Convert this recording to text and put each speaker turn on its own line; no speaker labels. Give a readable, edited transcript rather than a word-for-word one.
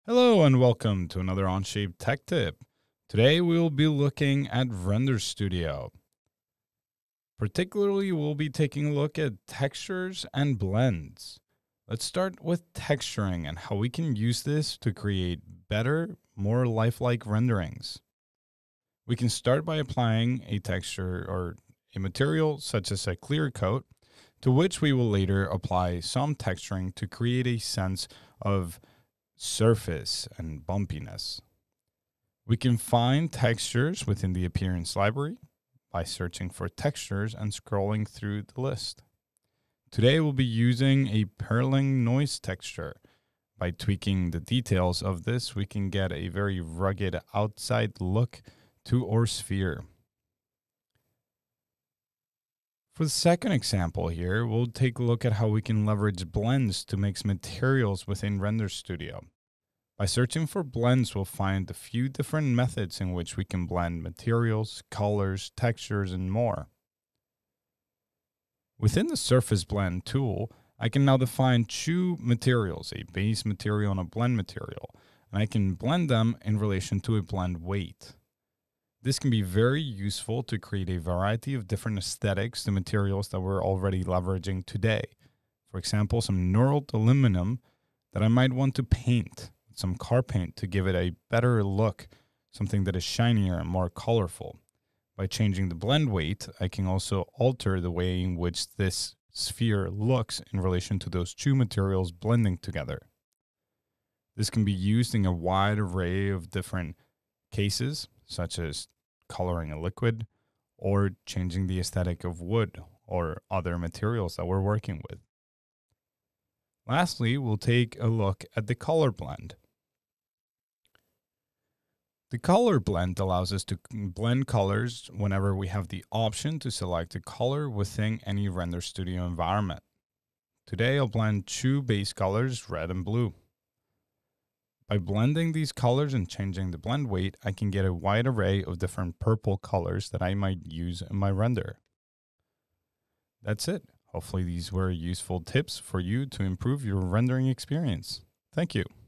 Hello and welcome to another Onshape Tech Tip. Today we will be looking at Render Studio. Particularly, we'll be taking a look at textures and blends. Let's start with texturing and how we can use this to create better, more lifelike renderings. We can start by applying a texture or a material such as a clear coat, to which we will later apply some texturing to create a sense of surface and bumpiness. We can find textures within the appearance library by searching for textures and scrolling through the list. Today we'll be using a purling noise texture. By tweaking the details of this, we can get a very rugged outside look to our sphere. For the second example here, we'll take a look at how we can leverage blends to mix materials within Render Studio. By searching for blends, we'll find a few different methods in which we can blend materials, colors, textures, and more. Within the Surface Blend tool, I can now define two materials, a base material and a blend material, and I can blend them in relation to a blend weight. This can be very useful to create a variety of different aesthetics to materials that we're already leveraging today. For example, some knurled aluminum that I might want to paint with some car paint to give it a better look, something that is shinier and more colorful. By changing the blend weight, I can also alter the way in which this sphere looks in relation to those two materials blending together. This can be used in a wide array of different cases, such as coloring a liquid or changing the aesthetic of wood or other materials that we're working with. Lastly, we'll take a look at the color blend. The color blend allows us to blend colors whenever we have the option to select a color within any Render Studio environment. Today, I'll blend two base colors, red and blue. By blending these colors and changing the blend weight, I can get a wide array of different purple colors that I might use in my render. That's it. Hopefully these were useful tips for you to improve your rendering experience. Thank you.